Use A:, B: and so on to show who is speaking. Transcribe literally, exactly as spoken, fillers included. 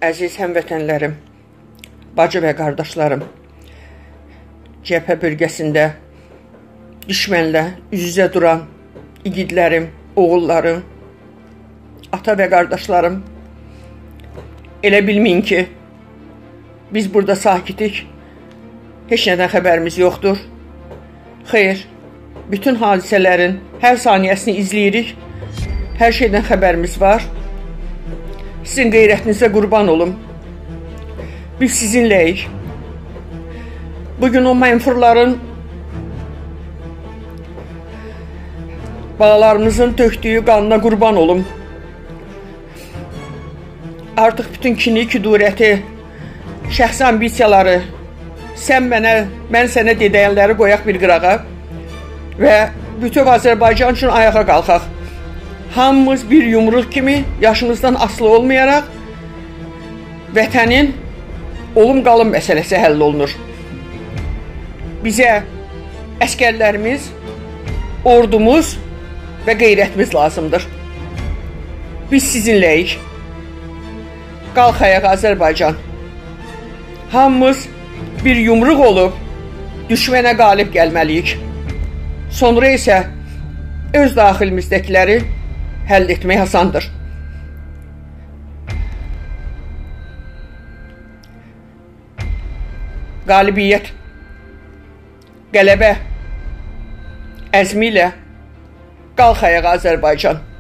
A: Əziz həmvətənlərim, bacı və qardaşlarım, cəbhə bölgəsində düşmənlə üz-üzə duran igidlərim, oğullarım, ata və qardaşlarım, elə bilməyin ki, biz burada sakitik, heç nədən xəbərimiz yoxdur. Xeyr, bütün hadisələrin hər saniyəsini izləyirik, hər şeydən xəbərimiz var. Sizin qeyrətinizə qurban olum. Biz sizinləyik. Bugün o mənfurların balalarımızın tökdüyü qanına qurban olum. Artıq bütün kini, kudurəti, şəxsi ambisiyaları, sən mənə, mən sənə dedəyənləri qoyaq bir qırağa və bütün Azərbaycan üçün ayağa qalxaq. Hamımız bir yumruq kimi yaşımızdan asılı olmayaraq vətənin olum-qalım məsələsi həll olunur. Bizə əskərlərimiz, ordumuz və qeyrətimiz lazımdır. Biz sizinləyik. Qalx ayağa Azərbaycan. Hamımız bir yumruq olub düşmənə qalib gəlməliyik. Sonra isə öz daxilimizdəkiləri həll etmək asandır. Qalibiyyət, qələbə, əzmi ilə qalx ayağa Azərbaycan.